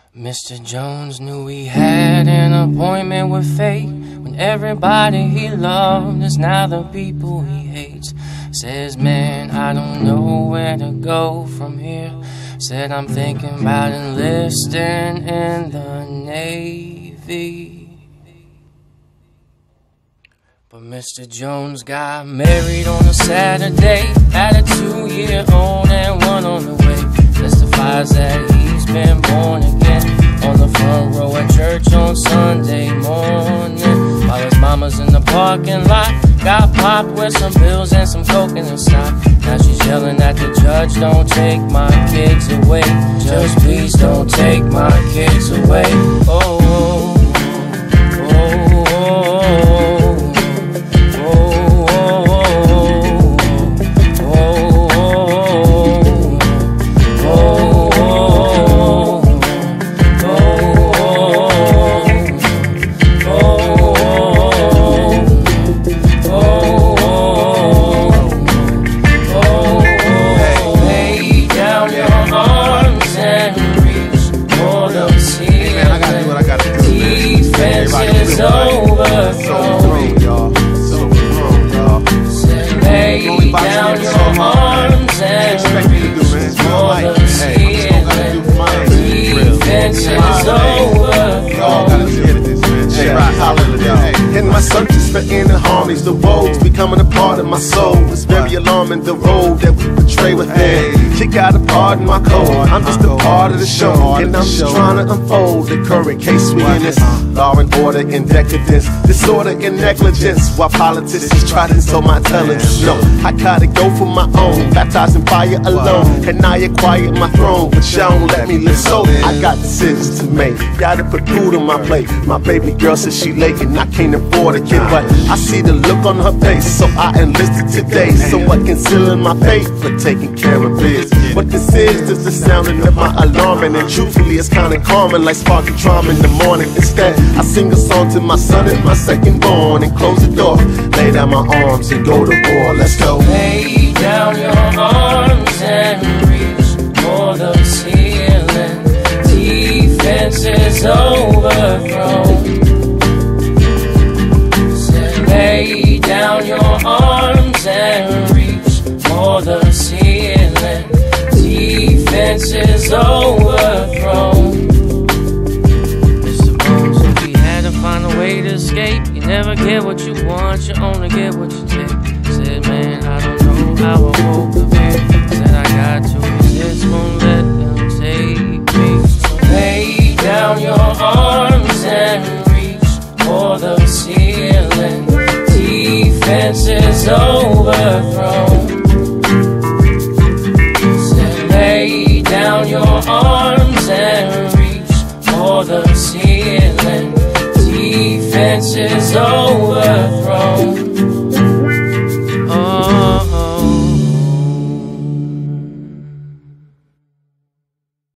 Mr. Jones knew he had an appointment with fate, when everybody he loved is now the people he hates. Says, man, I don't know where to go from here. Said, I'm thinking about enlisting in the Navy. But Mr. Jones got married on a Saturday, had a 2-year-old and one on the way. Testifies that he's been born again, on the front row at church on Sunday morning, while his mama's in the parking lot, got popped with some pills and some coke in her sock. Now she's yelling at the judge, don't take my kids away. Judge, please don't take my kids away. Oh, oh, oh, oh, oh. In my searches for inner harmonies, the roads becoming a part of my soul. It's very alarming, the road that we portray within. You gotta pardon my code, I'm just a part of the show, and I'm just trying to unfold the current case we in. This law and order and decadence, disorder and negligence, while politicians try to insult my intelligence. No, I gotta go for my own, baptized in fire alone, and I acquired my throne, but y'all don't let me live so. I got decisions to make, gotta put food on my plate. My baby girl says she late and I can't afford a kid, but I see the look on her face, so I enlisted today. So what concealing my faith for taking care of biz? What this is the sounding of my alarm, and truthfully it's kinda calming, like sparking trauma in the morning. Instead, I sing a song to my son and my second born, and close the door, lay down my arms and go to war. Let's go. Lay down your arms and reach for the ceiling. Defense is overthrown. Said, lay down your arms and reach for the ceiling. Defense is overthrown. Mr. Bones, if we had to find a way to escape, you never get what you want, you only get what you take. Said, man, I don't know how I woke up here. Said, I got to resist, won't let them take me. So lay down your arms and reach for the ceiling. Defense is overthrown. Lay down your arms and reach for the ceiling. Defense is overthrown.